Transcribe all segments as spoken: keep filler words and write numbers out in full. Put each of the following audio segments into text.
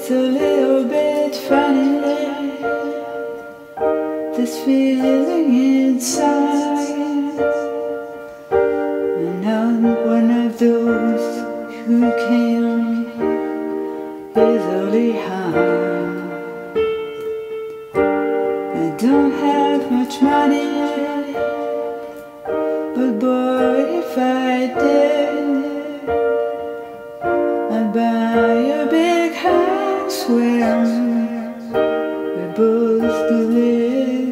It's a little bit funny, this feeling inside. And I'm one of those who can easily hide. I don't have much money, but boy, if I did, I'd buy a big house where we both could live.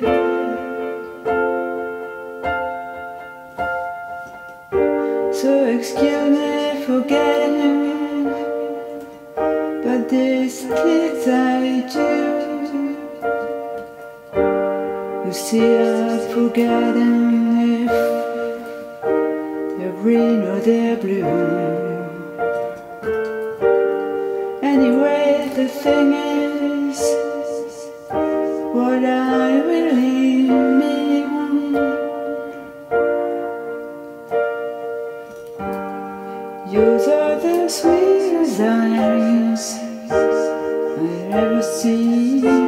So excuse me for getting, but these things I do. You see, I've forgotten if they're green or they're blue. Anyway, the thing is, what I really mean. Yours are the sweetest eyes I've ever seen.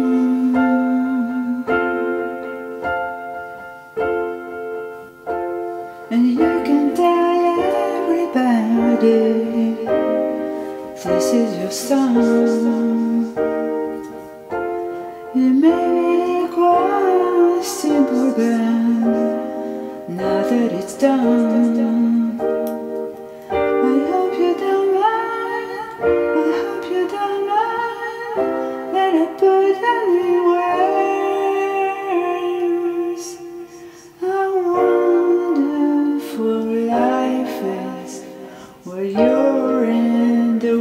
And you can tell everybody this is your song. It may be quite simple, but now that it's done, I hope you don't mind, I hope you don't mind that I put down in words how wonderful life is when you're in the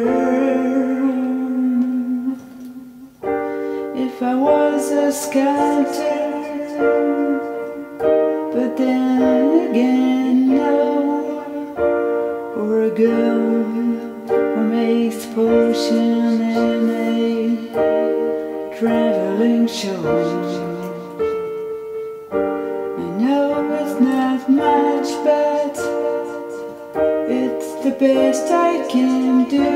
world. If I was a sculptor, but then again no, or a girl who makes potion in a traveling show. I know it's not much, but it's the best I can do.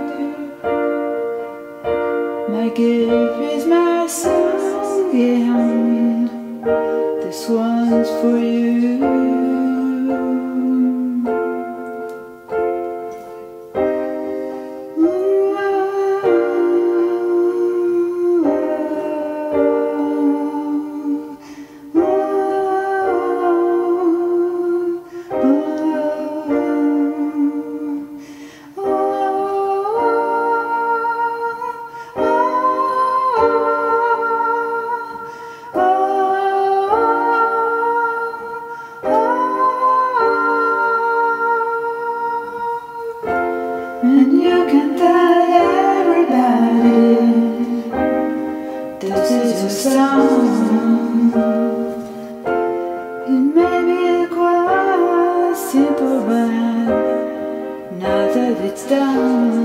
My gift is my song, and this one's for you. And you can tell everybody this is your song. It may be quite simple, but now that it's done,